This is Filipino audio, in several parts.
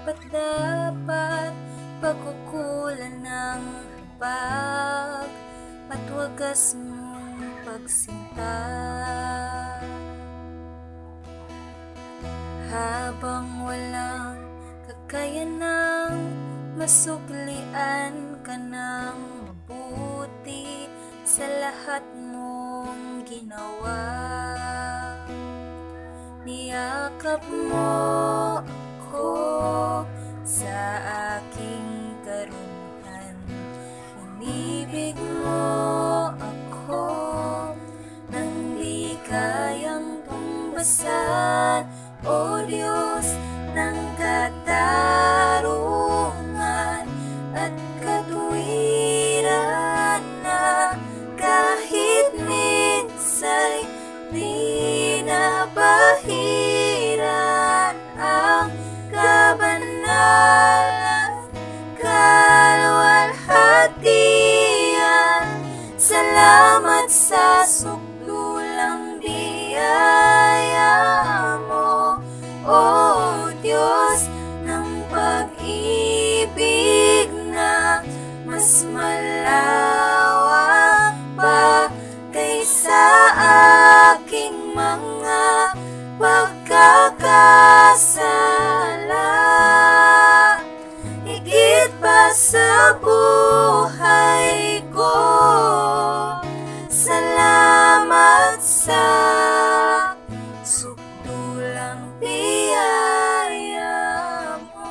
karapat-dapat, pagkukulan ng habag at wagas mong pagsinta. Habang walang kakayanang masuklian ka ng mabuti sa lahat mong ginawa, niyakap mo ako sa aking karunungan, inibig mo ako nang di kayang tumbasan, O Diyos ng katarungan at katuwiran, na kahit minsa'y di nabahiran ang kabanalan, kaluwalhatian. Salamat sa sukdulang biyaya mo, O Diyos ng pag-ibig na mas malawak pa kaysa aking mga pagkakasala, higit pa sa buhay ko. Salamat sa sukdulang biyaya mo.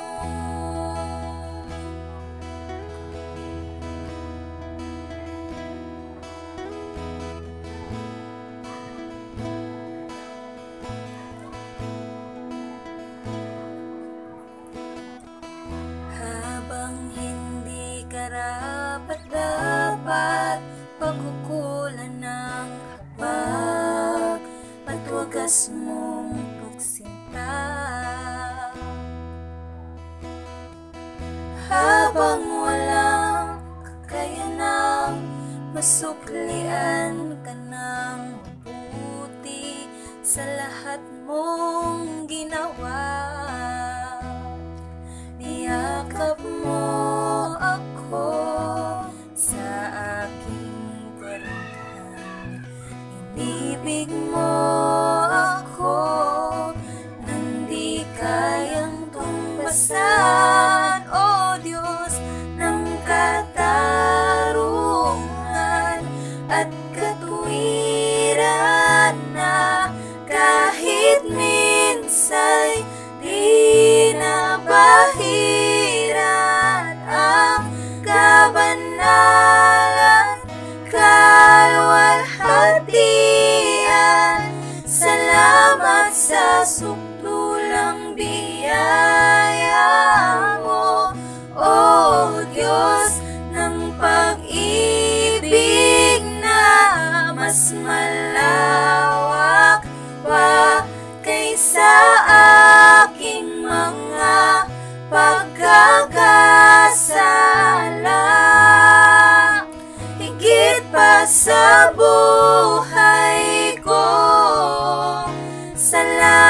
Habang hindi karapat-dapat, pagkukulan ng habag at wagas mong pagsinta. Habang walang kakayanang masuklian ka ng mabuti sa lahat mong ginawa, niyakap mo ako sa aking karunungan, inibig mo ako nang di kayang tumbasan, O Diyos ng katarungan at katuwiran, na kahit minsa'y di nabahiran ang kabanalan, kaluwalhatian. Salamat sa sukdulang biyaya mo, O Diyos ng pag-ibig na mas malawak pa kaysa aking mga pagkakasala, higit pa sa buhay ko. Salamat